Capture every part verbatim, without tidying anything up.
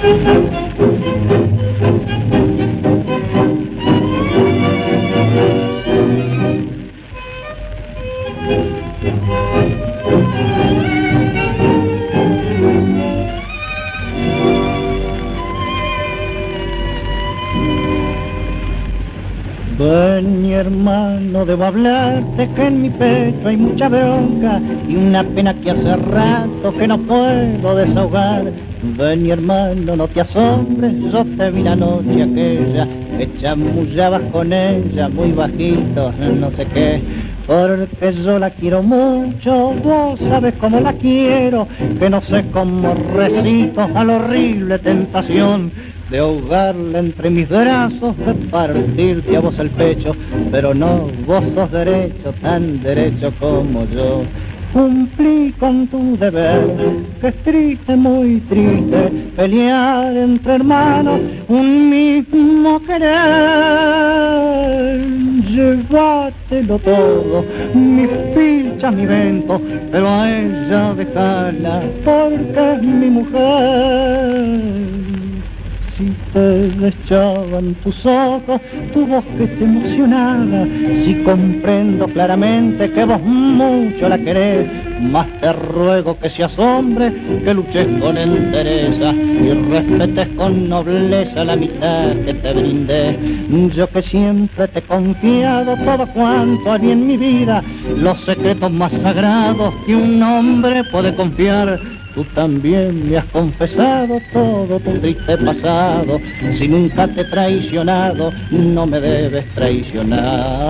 Ven, mi hermano, debo hablarte que en mi pecho hay mucha bronca y una pena que hace rato que no puedo desahogar. Ven, mi hermano, no te asombres, yo te vi la noche aquella, que chamullabas con ella muy bajito, no sé qué, porque yo la quiero mucho, vos sabes cómo la quiero, que no sé cómo recito a la horrible tentación de ahogarla entre mis brazos, de partirte a vos el pecho, pero no, vos sos derecho, tan derecho como yo. Cumplí con tu deber, que es triste, muy triste, pelear entre hermanos, un mismo querer. Llévatelo todo, mis fichas, mi vento, pero a ella dejala, porque es mi mujer. Si te desechaban tus ojos, tu voz que te emocionaba, si comprendo claramente que vos mucho la querés, más te ruego que seas hombre, que luches con entereza y respetes con nobleza la amistad que te brindé. Yo que siempre te he confiado todo cuanto hay en mi vida, los secretos más sagrados que un hombre puede confiar. Tú también me has confesado todo tu triste pasado, si nunca te he traicionado, no me debes traicionar.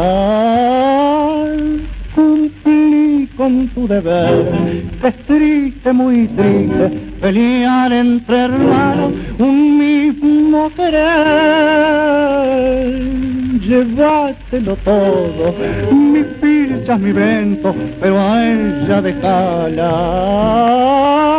Cumplí con tu deber, que es triste, muy triste, pelear entre hermanos, un mismo querer. Llévatelo todo, mis fichas, mi vento, pero a ella dejala.